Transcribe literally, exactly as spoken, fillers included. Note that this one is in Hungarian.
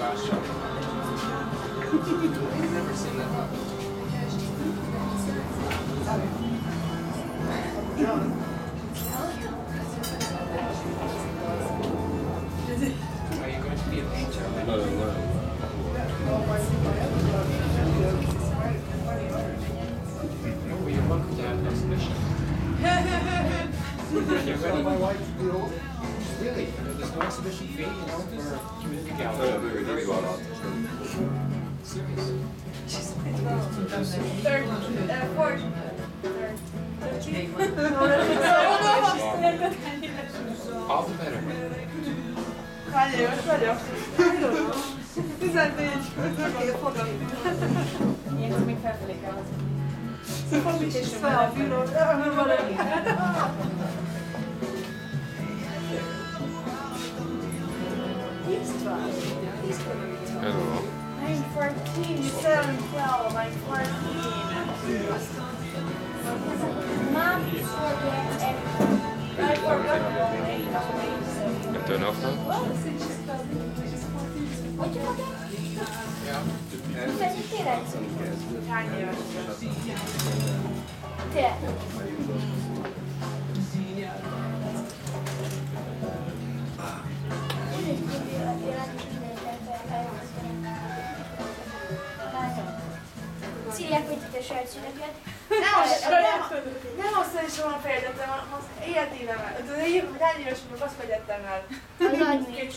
My wife to be old. Really? There's no exhibition fee, you know, for community gallery. Very well. Serious. Third, uh, fourth. All the better. Vagyok, vagyok. tizennégy. Oké, fogom. Én még felfelé kell hozni. Fogom is fel a bírót. Valami. Hello. I'm fourteen, you said I'm twelve, I'm fourteen. Mom forget everything. I forgot about eight days. And turn off now? What you forget? Tizenöt éves? Hány éves? Te. Szívják, hogy itt a saját szüneket. Nem azt is van fejletem, az életénem el. Hány éves vagyok, azt fegyettem el. A nagynél.